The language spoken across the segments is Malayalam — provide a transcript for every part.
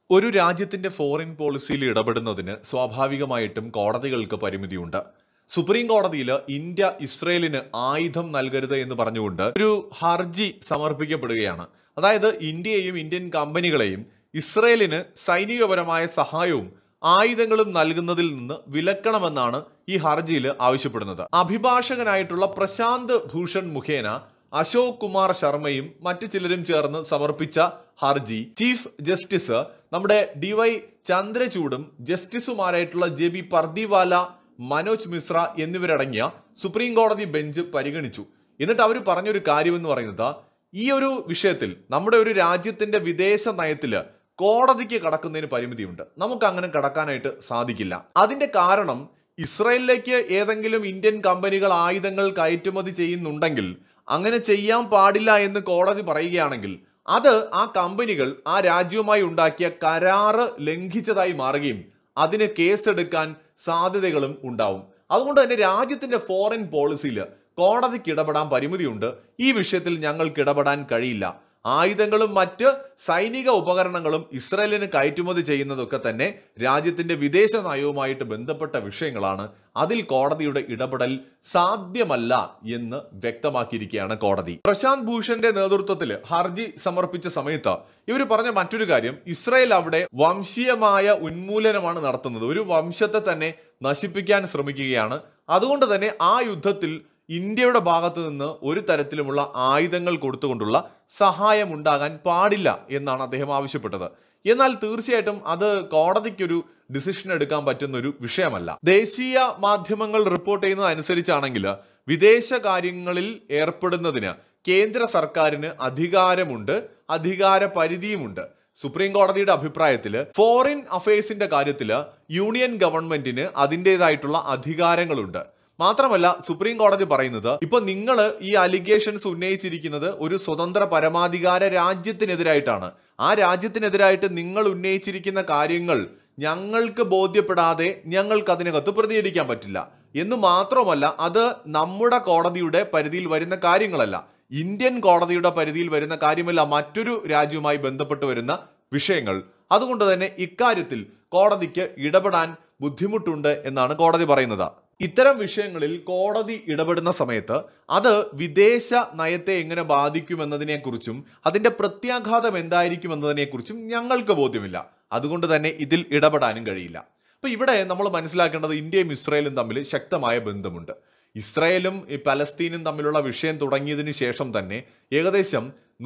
ഒരു രാജ്യത്തിന്റെ ഫോറിൻ പോളിസിയിൽ ഇടപെടുന്നതിന് സ്വാഭാവികമായിട്ടും കോടതികൾക്ക് പരിമിതിയുണ്ട്. സുപ്രീം കോടതിയിൽ ഇന്ത്യ ഇസ്രയേലിന് ആയുധം നൽകരുത് എന്ന് പറഞ്ഞുകൊണ്ട് ഒരു ഹർജി സമർപ്പിക്കപ്പെടുകയാണ്. അതായത് ഇന്ത്യയെയും ഇന്ത്യൻ കമ്പനികളെയും ഇസ്രയേലിന് സൈനികപരമായ സഹായവും ആയുധങ്ങളും നൽകുന്നതിൽ നിന്ന് വിലക്കണമെന്നാണ് ഈ ഹർജിയിൽ ആവശ്യപ്പെടുന്നത്. അഭിഭാഷകനായിട്ടുള്ള പ്രശാന്ത് ഭൂഷൺ മുഖേന അശോക് കുമാർ ശർമ്മയും മറ്റു ചിലരും ചേർന്ന് സമർപ്പിച്ച ഹർജി ചീഫ് ജസ്റ്റിസ് നമ്മുടെ DY ചന്ദ്രചൂഡും ജസ്റ്റിസുമാരായിട്ടുള്ള JB പർദിവാല, മനോജ് മിശ്ര എന്നിവരടങ്ങിയ സുപ്രീം കോടതി ബെഞ്ച് പരിഗണിച്ചു. എന്നിട്ട് അവർ പറഞ്ഞൊരു കാര്യമെന്ന് പറയുന്നത്, ഈ ഒരു വിഷയത്തിൽ നമ്മുടെ ഒരു രാജ്യത്തിന്റെ വിദേശ നയത്തില് കോടതിക്ക് കടക്കുന്നതിന് പരിമിതിയുണ്ട്. നമുക്ക് അങ്ങനെ കടക്കാനായിട്ട് സാധിക്കില്ല. അതിന്റെ കാരണം ഇസ്രായേലിലേക്ക് ഏതെങ്കിലും ഇന്ത്യൻ കമ്പനികൾ ആയുധങ്ങൾ കയറ്റുമതി ചെയ്യുന്നുണ്ടെങ്കിൽ അങ്ങനെ ചെയ്യാൻ പാടില്ല എന്ന് കോടതി പറയുകയാണെങ്കിൽ അത് ആ കമ്പനികൾ ആ രാജ്യവുമായി ഉണ്ടാക്കിയ കരാറ് ലംഘിച്ചതായി മാറുകയും അതിന് കേസെടുക്കാൻ സാധ്യതകളും ഉണ്ടാവും. അതുകൊണ്ട് തന്നെ രാജ്യത്തിന്റെ ഫോറിൻ പോളിസിയിൽ കോടതിക്ക് ഇടപെടാൻ പരിമിതിയുണ്ട്. ഈ വിഷയത്തിൽ ഞങ്ങൾക്ക് ഇടപെടാൻ കഴിയില്ല. ആയുധങ്ങളും മറ്റ് സൈനിക ഉപകരണങ്ങളും ഇസ്രായേലിന് കയറ്റുമതി ചെയ്യുന്നതൊക്കെ തന്നെ രാജ്യത്തിന്റെ വിദേശ നയവുമായിട്ട് ബന്ധപ്പെട്ട വിഷയങ്ങളാണ്. അതിൽ കോടതിയുടെ ഇടപെടൽ സാധ്യമല്ല എന്ന് വ്യക്തമാക്കിയിരിക്കുകയാണ് കോടതി. പ്രശാന്ത് ഭൂഷന്റെ നേതൃത്വത്തിൽ ഹർജി സമർപ്പിച്ച സമയത്ത് ഇവർ പറഞ്ഞ മറ്റൊരു കാര്യം, ഇസ്രായേൽ അവിടെ വംശീയമായ ഉന്മൂലനമാണ് നടത്തുന്നത്. ഒരു വംശത്തെ തന്നെ നശിപ്പിക്കാൻ ശ്രമിക്കുകയാണ്. അതുകൊണ്ട് തന്നെ ആ യുദ്ധത്തിൽ ഇന്ത്യയുടെ ഭാഗത്തു നിന്ന് ഒരു തരത്തിലുമുള്ള ആയുധങ്ങൾ കൊടുത്തുകൊണ്ടുള്ള സഹായം ഉണ്ടാകാൻ പാടില്ല എന്നാണ് അദ്ദേഹം ആവശ്യപ്പെട്ടത്. എന്നാൽ തീർച്ചയായിട്ടും അത് കോടതിക്കൊരു ഡിസിഷൻ എടുക്കാൻ പറ്റുന്ന ഒരു വിഷയമല്ല. ദേശീയ മാധ്യമങ്ങൾ റിപ്പോർട്ട് ചെയ്യുന്നത് അനുസരിച്ചാണെങ്കിൽ വിദേശ കാര്യങ്ങളിൽ ഏർപ്പെടുന്നതിന് കേന്ദ്ര സർക്കാരിന് അധികാരമുണ്ട്, അധികാര പരിധിയുമുണ്ട്. സുപ്രീം കോടതിയുടെ അഭിപ്രായത്തിൽ ഫോറിൻ അഫയേഴ്സിന്റെ കാര്യത്തിൽ യൂണിയൻ ഗവൺമെന്റിന് അതിൻ്റെതായിട്ടുള്ള അധികാരങ്ങളുണ്ട്. മാത്രമല്ല സുപ്രീം കോടതി പറയുന്നത്, ഇപ്പൊ നിങ്ങൾ ഈ അലിഗേഷൻസ് ഉന്നയിച്ചിരിക്കുന്നത് ഒരു സ്വതന്ത്ര പരമാധികാര രാജ്യത്തിനെതിരായിട്ടാണ്. ആ രാജ്യത്തിനെതിരായിട്ട് നിങ്ങൾ ഉന്നയിച്ചിരിക്കുന്ന കാര്യങ്ങൾ ഞങ്ങൾക്ക് ബോധ്യപ്പെടാതെ ഞങ്ങൾക്ക് അതിനകത്ത് പ്രതികരിക്കാൻ പറ്റില്ല എന്ന് മാത്രമല്ല, അത് നമ്മുടെ കോടതിയുടെ പരിധിയിൽ വരുന്ന കാര്യങ്ങളല്ല, ഇന്ത്യൻ കോടതിയുടെ പരിധിയിൽ വരുന്ന കാര്യമല്ല, മറ്റൊരു രാജ്യവുമായി ബന്ധപ്പെട്ട് വരുന്ന വിഷയങ്ങൾ. അതുകൊണ്ട് തന്നെ ഇക്കാര്യത്തിൽ കോടതിക്ക് ഇടപെടാൻ ബുദ്ധിമുട്ടുണ്ട് എന്നാണ് കോടതി പറയുന്നത്. ഇത്തരം വിഷയങ്ങളിൽ കോടതി ഇടപെടുന്ന സമയത്ത് അത് വിദേശ നയത്തെ എങ്ങനെ ബാധിക്കുമെന്നതിനെക്കുറിച്ചും അതിന്റെ പ്രത്യാഘാതം എന്തായിരിക്കും എന്നതിനെക്കുറിച്ചും ഞങ്ങൾക്ക് ബോധ്യമില്ല. അതുകൊണ്ട് തന്നെ ഇതിൽ ഇടപെടാനും കഴിയില്ല. അപ്പൊ ഇവിടെ നമ്മൾ മനസ്സിലാക്കേണ്ടത്, ഇന്ത്യയും ഇസ്രായേലും തമ്മിൽ ശക്തമായ ബന്ധമുണ്ട്. ഇസ്രായേലും പലസ്തീനും തമ്മിലുള്ള വിഷയം തുടങ്ങിയതിനു ശേഷം തന്നെ ഏകദേശം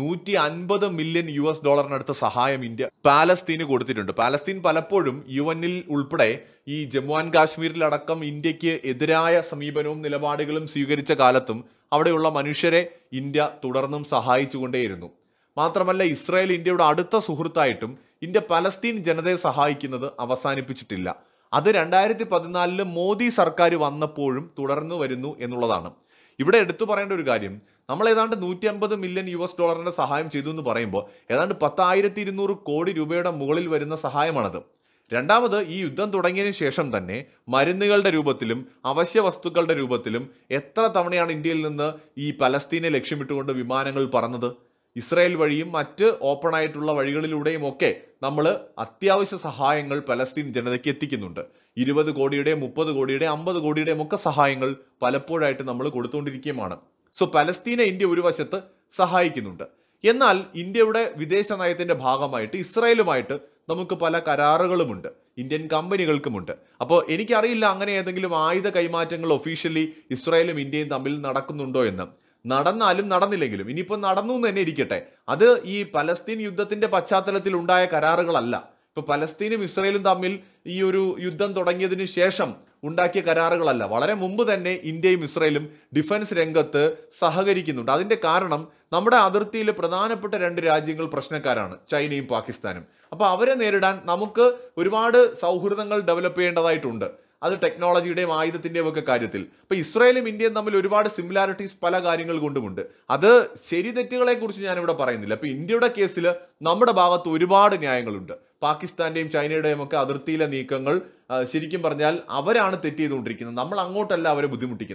$150 മില്യൺ സഹായം ഇന്ത്യ പാലസ്തീന് കൊടുത്തിട്ടുണ്ട്. പാലസ്തീൻ പലപ്പോഴും UN ഉൾപ്പെടെ ഈ ജമ്മു ആൻഡ് കാശ്മീരിലടക്കം ഇന്ത്യക്ക് എതിരായ സമീപനവും നിലപാടുകളും സ്വീകരിച്ച കാലത്തും അവിടെയുള്ള മനുഷ്യരെ ഇന്ത്യ തുടർന്നും സഹായിച്ചുകൊണ്ടേയിരുന്നു. മാത്രമല്ല ഇസ്രായേൽ ഇന്ത്യയുടെ അടുത്ത സുഹൃത്തായിട്ടും ഇന്ത്യ പലസ്തീൻ ജനതയെ സഹായിക്കുന്നത് അവസാനിപ്പിച്ചിട്ടില്ല. അത് 2014 മോദി സർക്കാർ വന്നപ്പോഴും തുടർന്നു വരുന്നു എന്നുള്ളതാണ്. ഇവിടെ എടുത്തു പറയേണ്ട ഒരു കാര്യം, നമ്മൾ ഏതാണ്ട് $150 മില്യൺ സഹായം ചെയ്തു എന്ന് പറയുമ്പോൾ ഏതാണ്ട് 10,200 കോടി രൂപയുടെ മുകളിൽ വരുന്ന സഹായമാണത്. രണ്ടാമത്, ഈ യുദ്ധം തുടങ്ങിയതിനു ശേഷം തന്നെ മരുന്നുകളുടെ രൂപത്തിലും അവശ്യ വസ്തുക്കളുടെ രൂപത്തിലും എത്ര തവണയാണ് ഇന്ത്യയിൽ നിന്ന് ഈ പലസ്തീനെ ലക്ഷ്യമിട്ടുകൊണ്ട് വിമാനങ്ങൾ പറന്നത്? ഇസ്രായേൽ വഴിയും മറ്റ് ഓപ്പൺ ആയിട്ടുള്ള വഴികളിലൂടെയും ഒക്കെ നമ്മൾ അത്യാവശ്യ സഹായങ്ങൾ പലസ്തീൻ ജനതയ്ക്ക് എത്തിക്കുന്നുണ്ട്. 20 കോടിയുടെ 30 കോടിയുടെ 50 കോടിയുടെയും ഒക്കെ സഹായങ്ങൾ പലപ്പോഴായിട്ട് നമ്മൾ കൊടുത്തുകൊണ്ടിരിക്കുകയുമാണ്. സോ പലസ്തീനെ ഇന്ത്യ ഒരു വശത്ത് സഹായിക്കുന്നുണ്ട്. എന്നാൽ ഇന്ത്യയുടെ വിദേശ നയത്തിന്റെ ഭാഗമായിട്ട് ഇസ്രായേലുമായിട്ട് നമുക്ക് പല കരാറുകളുമുണ്ട്, ഇന്ത്യൻ കമ്പനികൾക്കുമുണ്ട്. അപ്പോൾ എനിക്കറിയില്ല അങ്ങനെ ഏതെങ്കിലും ആയുധ കൈമാറ്റങ്ങൾ ഒഫീഷ്യലി ഇസ്രായേലും ഇന്ത്യയും തമ്മിൽ നടക്കുന്നുണ്ടോ എന്ന്. നടന്നാലും നടന്നില്ലെങ്കിലും, ഇനിയിപ്പോൾ നടന്നു എന്ന് തന്നെ ഇരിക്കട്ടെ, അത് ഈ പലസ്തീൻ യുദ്ധത്തിന്റെ പശ്ചാത്തലത്തിൽ ഉണ്ടായ കരാറുകളല്ല. ഇപ്പൊ പലസ്തീനും ഇസ്രായേലും തമ്മിൽ ഈ ഒരു യുദ്ധം തുടങ്ങിയതിനു ശേഷം ഉണ്ടാക്കിയ കരാറുകളല്ല. വളരെ മുമ്പ് തന്നെ ഇന്ത്യയും ഇസ്രായേലും ഡിഫൻസ് രംഗത്ത് സഹകരിക്കുന്നുണ്ട്. അതിന്റെ കാരണം നമ്മുടെ അതിർത്തിയിൽ പ്രധാനപ്പെട്ട 2 രാജ്യങ്ങൾ പ്രശ്നക്കാരാണ്, ചൈനയും പാകിസ്ഥാനും. അപ്പൊ അവരെ നേരിടാൻ നമുക്ക് ഒരുപാട് സൗഹൃദങ്ങൾ ഡെവലപ്പ് ചെയ്യേണ്ടതായിട്ടുണ്ട്. അത് ടെക്നോളജിയുടെയും ആയുധത്തിന്റെയും ഒക്കെ കാര്യത്തിൽ. അപ്പൊ ഇസ്രായേലും ഇന്ത്യയും തമ്മിൽ ഒരുപാട് സിമിലാരിറ്റീസ് പല കാര്യങ്ങൾ കൊണ്ടുമുണ്ട്. അത് ശരി തെറ്റുകളെ കുറിച്ച് ഞാനിവിടെ പറയുന്നില്ല. അപ്പൊ ഇന്ത്യയുടെ കേസിൽ നമ്മുടെ ഭാഗത്ത് ഒരുപാട് ന്യായങ്ങളുണ്ട്. പാകിസ്ഥാന്റെയും ചൈനയുടെയും ഒക്കെ അതിർത്തിയിലെ നീക്കങ്ങൾ ശരിക്കും പറഞ്ഞാൽ അവരാണ് തെറ്റ് ചെയ്തുകൊണ്ടിരിക്കുന്നത്, നമ്മൾ അങ്ങോട്ടല്ല അവരെ ബുദ്ധിമുട്ടിക്കുന്നത്.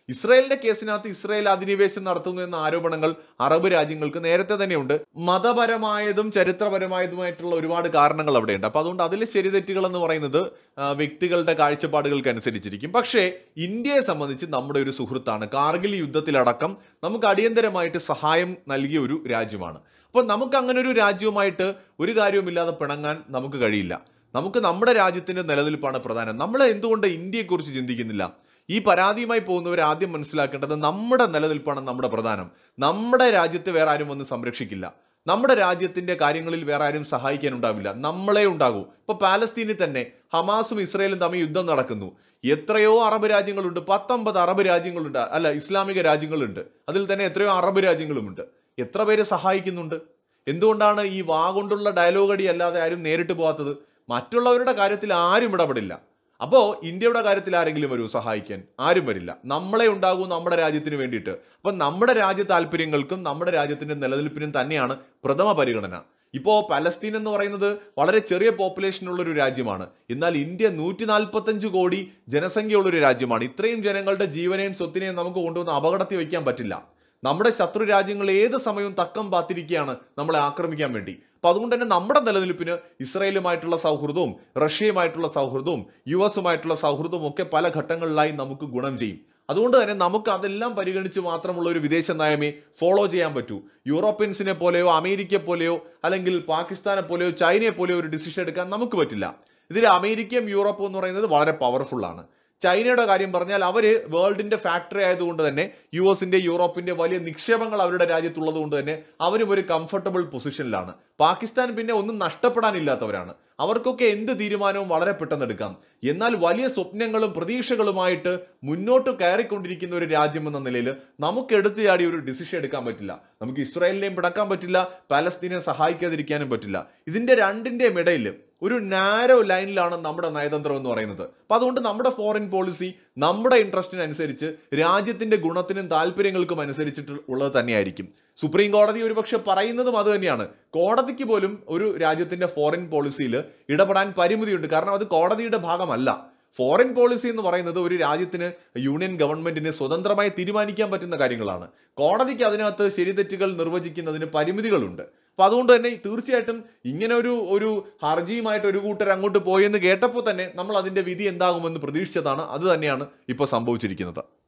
ഇസ്രായേലിന്റെ കേസിനകത്ത് ഇസ്രായേൽ അധിനിവേശം നടത്തുന്നു എന്ന ആരോപണങ്ങൾ അറബ് രാജ്യങ്ങൾക്ക് നേരത്തെ തന്നെയുണ്ട്. മതപരമായതും ചരിത്രപരമായതുമായിട്ടുള്ള ഒരുപാട് കാരണങ്ങൾ അവിടെയുണ്ട്. അപ്പൊ അതുകൊണ്ട് അതിലെ ശരിതെറ്റുകൾ എന്ന് പറയുന്നത് വ്യക്തികളുടെ കാഴ്ചപ്പാടുകൾക്ക് അനുസരിച്ചിരിക്കും. പക്ഷേ ഇന്ത്യയെ സംബന്ധിച്ച് നമ്മുടെ ഒരു സുഹൃത്താണ്. കാർഗിൽ യുദ്ധത്തിലടക്കം നമുക്ക് അടിയന്തരമായിട്ട് സഹായം നൽകിയ ഒരു രാജ്യമാണ്. അപ്പോൾ നമുക്ക് അങ്ങനെ ഒരു രാജ്യവുമായിട്ട് ഒരു കാര്യവുമില്ലാതെ പിണങ്ങാൻ നമുക്ക് കഴിയില്ല. നമുക്ക് നമ്മുടെ രാജ്യത്തിന്റെ നിലനിൽപ്പാണ് പ്രധാനം. നമ്മൾ എന്തുകൊണ്ട് ഇന്ത്യയെക്കുറിച്ച് ചിന്തിക്കുന്നില്ല? ഈ പരാതിയുമായി പോകുന്നവർ ആദ്യം മനസ്സിലാക്കേണ്ടത് നമ്മുടെ നിലനിൽപ്പാണ് നമ്മുടെ പ്രധാനം. നമ്മുടെ രാജ്യത്തെ വേറെ ആരും വന്ന് സംരക്ഷിക്കില്ല. നമ്മുടെ രാജ്യത്തിന്റെ കാര്യങ്ങളിൽ വേറെ ആരും സഹായിക്കാനുണ്ടാവില്ല, നമ്മളെ ഉണ്ടാകൂ. ഇപ്പൊ പാലസ്തീനിൽ തന്നെ ഹമാസും ഇസ്രായേലും തമ്മിൽ യുദ്ധം നടക്കുന്നു. എത്രയോ അറബ് രാജ്യങ്ങളുണ്ട്, 19 അറബ് രാജ്യങ്ങളുണ്ട്, അല്ല ഇസ്ലാമിക രാജ്യങ്ങളുണ്ട്. അതിൽ തന്നെ എത്രയോ അറബ് രാജ്യങ്ങളുമുണ്ട്. എത്ര പേര് സഹായിക്കുന്നുണ്ട്? എന്തുകൊണ്ടാണ് ഈ വാ കൊണ്ടുള്ള ഡയലോഗ് അടി അല്ലാതെ ആരും നേരിട്ട് പോകാത്തത്? മറ്റുള്ളവരുടെ കാര്യത്തിൽ ആരും ഇടപെടില്ല. അപ്പോ ഇന്ത്യയുടെ കാര്യത്തിൽ ആരെങ്കിലും വരൂ സഹായിക്കാൻ? ആരും വരില്ല. നമ്മളെ ഉണ്ടാകൂ നമ്മുടെ രാജ്യത്തിന് വേണ്ടിയിട്ട്. അപ്പൊ നമ്മുടെ രാജ്യ താല്പര്യങ്ങൾക്കും നമ്മുടെ രാജ്യത്തിന്റെ നിലനിൽപ്പിനും തന്നെയാണ് പ്രഥമ പരിഗണന. ഇപ്പോ പലസ്തീൻ എന്ന് പറയുന്നത് വളരെ ചെറിയ പോപ്പുലേഷൻ ഉള്ള ഒരു രാജ്യമാണ്. എന്നാൽ ഇന്ത്യ 145 കോടി ജനസംഖ്യയുള്ള ഒരു രാജ്യമാണ്. ഇത്രയും ജനങ്ങളുടെ ജീവനെയും സ്വത്തിനെയും നമുക്ക് കൊണ്ടുവന്ന് അപകടത്തിൽ വയ്ക്കാൻ പറ്റില്ല. നമ്മുടെ ശത്രു രാജ്യങ്ങൾ ഏത് സമയവും തക്കം പാത്തിരിക്കുകയാണ് നമ്മളെ ആക്രമിക്കാൻ വേണ്ടി. അപ്പൊ അതുകൊണ്ട് തന്നെ നമ്മുടെ നിലനിൽപ്പിന് ഇസ്രായേലുമായിട്ടുള്ള സൗഹൃദവും റഷ്യയുമായിട്ടുള്ള സൗഹൃദവും US-ഉമായിട്ടുള്ള സൗഹൃദവും ഒക്കെ പല ഘട്ടങ്ങളിലായി നമുക്ക് ഗുണം ചെയ്യും. അതുകൊണ്ട് തന്നെ നമുക്ക് അതെല്ലാം പരിഗണിച്ച് മാത്രമുള്ള ഒരു വിദേശ നയമേ ഫോളോ ചെയ്യാൻ പറ്റൂ. യൂറോപ്യൻസിനെ പോലെയോ അമേരിക്കയെ പോലെയോ അല്ലെങ്കിൽ പാകിസ്ഥാനെ പോലെയോ ചൈനയെ പോലെയോ ഒരു ഡിസിഷൻ എടുക്കാൻ നമുക്ക് പറ്റില്ല. ഇതിൽ അമേരിക്കയും യൂറോപ്പും എന്ന് പറയുന്നത് വളരെ പവർഫുൾ ആണ്. ചൈനയുടെ കാര്യം പറഞ്ഞാൽ അവർ വേൾഡിന്റെ ഫാക്ടറി ആയതുകൊണ്ട് തന്നെ US-ന്റെ യൂറോപ്പിന്റെ വലിയ നിക്ഷേപങ്ങൾ അവരുടെ രാജ്യത്തുള്ളത് കൊണ്ട് തന്നെ അവരും ഒരു കംഫർട്ടബിൾ പൊസിഷനിലാണ്. പാകിസ്ഥാൻ പിന്നെ ഒന്നും നഷ്ടപ്പെടാനില്ലാത്തവരാണ്. അവർക്കൊക്കെ എന്ത് തീരുമാനവും വളരെ പെട്ടെന്ന് എടുക്കാം. എന്നാൽ വലിയ സ്വപ്നങ്ങളും പ്രതീക്ഷകളുമായിട്ട് മുന്നോട്ട് കയറിക്കൊണ്ടിരിക്കുന്ന ഒരു രാജ്യം എന്ന നിലയിൽ നമുക്ക് എടുത്തു ചാടി ഒരു ഡിസിഷൻ എടുക്കാൻ പറ്റില്ല. നമുക്ക് ഇസ്രായേലിനെയും പിടക്കാൻ പറ്റില്ല, പാലസ്തീനെ സഹായിക്കാതിരിക്കാനും പറ്റില്ല. ഇതിന്റെ രണ്ടിന്റെയും ഇടയിൽ ഒരു നാരോ ലൈനിലാണ് നമ്മുടെ നയതന്ത്രം എന്ന് പറയുന്നത്. അപ്പൊ അതുകൊണ്ട് നമ്മുടെ ഫോറിൻ പോളിസി നമ്മുടെ ഇൻട്രസ്റ്റിനനുസരിച്ച് രാജ്യത്തിന്റെ ഗുണത്തിനും താല്പര്യങ്ങൾക്കും അനുസരിച്ചിട്ട് ഉള്ളത് തന്നെയായിരിക്കും. സുപ്രീം കോടതി ഒരുപക്ഷെ പറയുന്നതും അത് തന്നെയാണ്. കോടതിക്ക് പോലും ഒരു രാജ്യത്തിന്റെ ഫോറിൻ പോളിസിയിൽ ഇടപെടാൻ പരിമിതിയുണ്ട്. കാരണം അത് കോടതിയുടെ ഭാഗമല്ല. ഫോറിൻ പോളിസി എന്ന് പറയുന്നത് ഒരു രാജ്യത്തിന്, യൂണിയൻ ഗവൺമെന്റിന് സ്വതന്ത്രമായി തീരുമാനിക്കാൻ പറ്റുന്ന കാര്യങ്ങളാണ്. കോടതിക്ക് അതിനകത്ത് ശരിതെറ്റുകൾ നിർവചിക്കുന്നതിന് പരിമിതികളുണ്ട്. അപ്പൊ അതുകൊണ്ട് തന്നെ തീർച്ചയായിട്ടും ഇങ്ങനെ ഒരു ഹർജിയുമായിട്ട് ഒരു കൂട്ടർ അങ്ങോട്ട് പോയെന്ന് കേട്ടപ്പോൾ തന്നെ നമ്മൾ അതിന്റെ വിധി എന്താകുമെന്ന് പ്രതീക്ഷിച്ചതാണ്. അത് തന്നെയാണ് ഇപ്പോൾ സംഭവിച്ചിരിക്കുന്നത്.